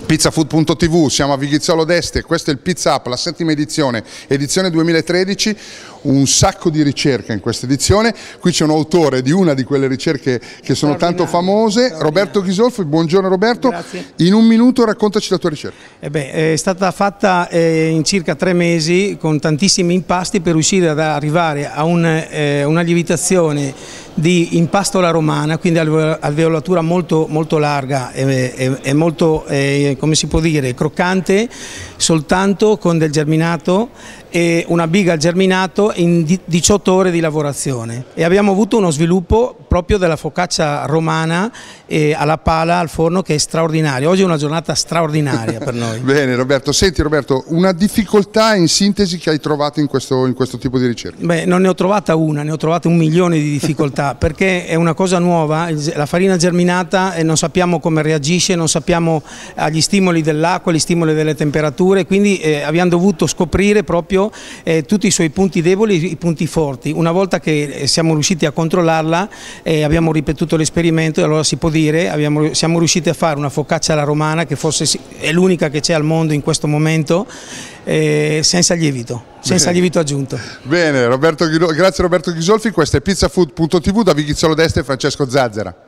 Pizzafood.tv, siamo a Vighizzolo d'Este, questo è il Pizza Up, la 7ª edizione, edizione 2013, un sacco di ricerche in questa edizione. Qui c'è un autore di una di quelle ricerche che sono tanto famose, Roberto Ghisolfi. Buongiorno Roberto. Grazie. In un minuto raccontaci la tua ricerca. È stata fatta in circa 3 mesi con tantissimi impasti per riuscire ad arrivare a una lievitazione di impasto alla romana, quindi alveolatura molto larga e molto, come si può dire, croccante, soltanto con del germinato e una biga al germinato in 18 ore di lavorazione. E abbiamo avuto uno sviluppo proprio della focaccia romana alla pala, al forno, che è straordinario. Oggi è una giornata straordinaria per noi. Bene Roberto, senti Roberto, una difficoltà in sintesi che hai trovato in questo tipo di ricerca? Beh, non ne ho trovata una, ne ho trovate 1 milione di difficoltà, perché è una cosa nuova, la farina germinata, e non sappiamo come reagisce, non sappiamo agli stimoli dell'acqua, agli stimoli delle temperature, quindi abbiamo dovuto scoprire proprio tutti i suoi punti deboli e i punti forti. Una volta che siamo riusciti a controllarla, abbiamo ripetuto l'esperimento e allora si può dire siamo riusciti a fare una focaccia alla romana, che forse è l'unica che c'è al mondo in questo momento, senza lievito aggiunto. Bene, grazie Roberto Ghisolfi, questo è Pizzafood.tv, da Vighizzolo d'Este, Francesco Zazzera.